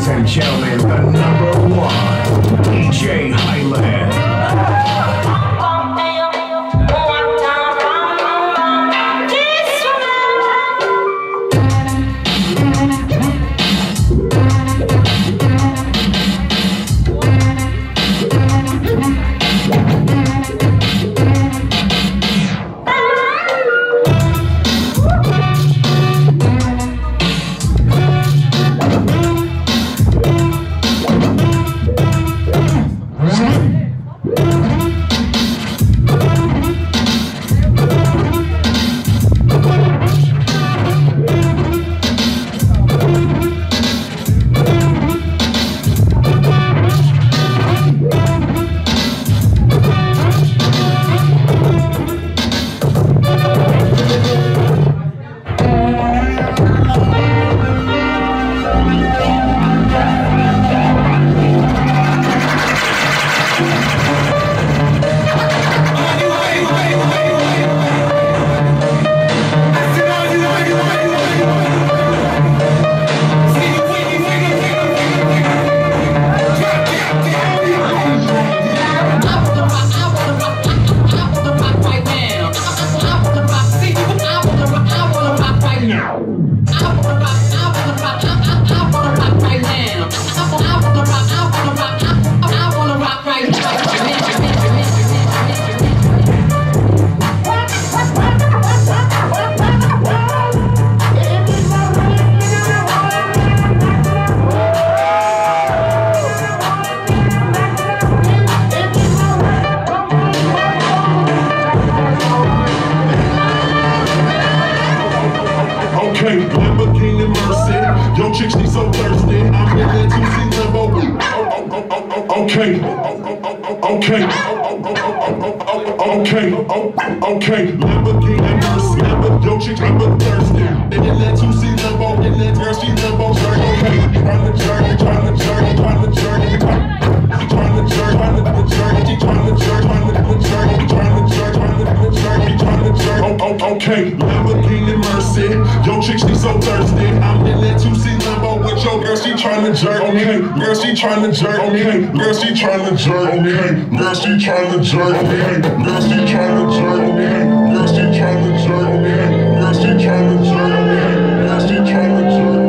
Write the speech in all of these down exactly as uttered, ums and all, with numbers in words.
Ladies and gentlemen, the number one, D J Raylan. Lamborghini Mercy, yo chick she so thirsty. I'm in that two C Lambo. Okay, okay, okay, okay. Lamborghini Mercy, yo chick I'm a thirsty. In that two C Lambo, in that girl she Lambo. Okay, tryna journey, tryna journey, tryna journey, tryna journey, tryna journey, she tryna journey, tryna journey, tryna journey, tryna journey, tryna journey. Okay, Lamborghini Mercy, yo chick she so thirsty. I'm in that two C Lambo with your girl, she tryna jerk. Okay, girl she tryna jerk. Okay, girl she tryna jerk. Okay, girl she tryna jerk. Okay, girl she tryna jerk. Okay, girl she tryna jerk. Okay, girl she tryna jerk. Okay, girl she tryna jerk.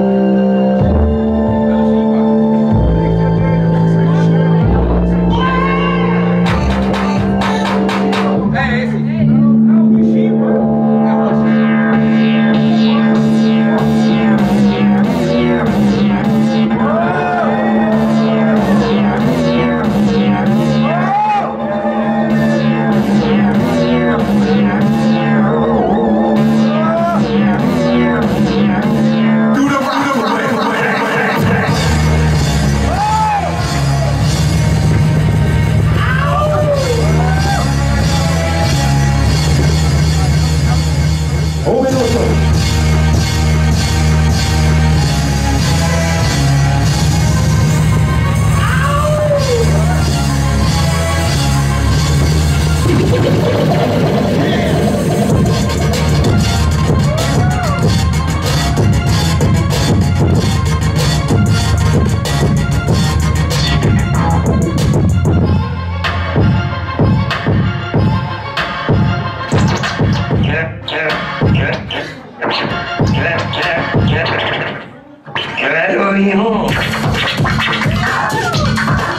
Can I go home?